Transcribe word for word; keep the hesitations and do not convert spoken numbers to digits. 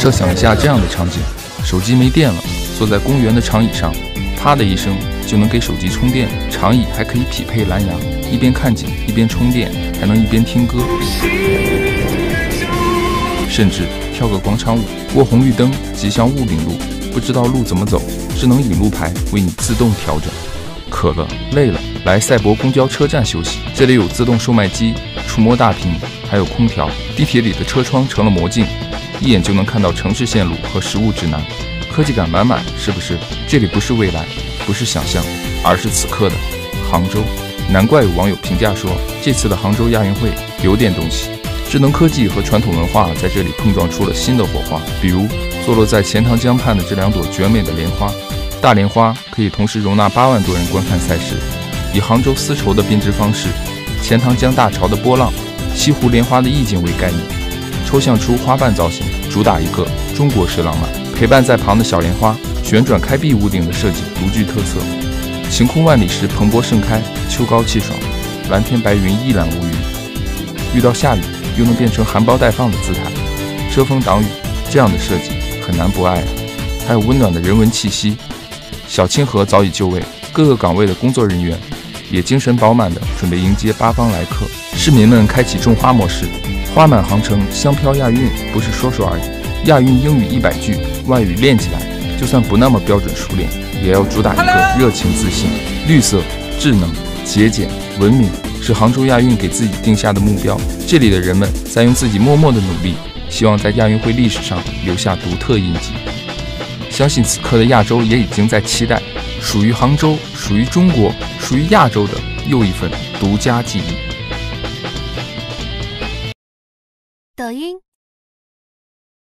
设想一下这样的场景：手机没电了，坐在公园的长椅上，啪的一声就能给手机充电，长椅还可以匹配蓝牙，一边看景一边充电，还能一边听歌，甚至跳个广场舞。过红绿灯即向雾领路，不知道路怎么走，智能引路牌为你自动调整。渴了累了，来赛博公交车站休息，这里有自动售卖机、触摸大屏，还有空调。地铁里的车窗成了魔镜，一眼就能看到城市线路和实物指南，科技感满满，是不是？这里不是未来，不是想象，而是此刻的杭州。难怪有网友评价说，这次的杭州亚运会有点东西。智能科技和传统文化在这里碰撞出了新的火花，比如坐落在钱塘江畔的这两朵绝美的莲花。大莲花可以同时容纳八万多人观看赛事，以杭州丝绸的编织方式、钱塘江大潮的波浪、西湖莲花的意境为概念，抽象出花瓣造型，主打一个中国式浪漫。陪伴在旁的小莲花，旋转开闭屋顶的设计独具特色。晴空万里时蓬勃盛开，秋高气爽，蓝天白云一览无余。遇到下雨又能变成含苞待放的姿态，遮风挡雨，这样的设计很难不爱啊。还有温暖的人文气息。小清河早已就位，各个岗位的工作人员也精神饱满地准备迎接八方来客。市民们开启种花模式，花满航程，香飘亚运不是说说而已。亚运英语一百句，外语练起来，就算不那么标准熟练，也要主打一个热情自信。绿色、智能、节俭、文明是杭州亚运给自己定下的目标。这里的人们在用自己默默的努力，希望在亚运会历史上留下独特印记。相信此刻的亚洲也已经在期待属于杭州、属于中国、属于亚洲的又一份独家记忆。 抖音。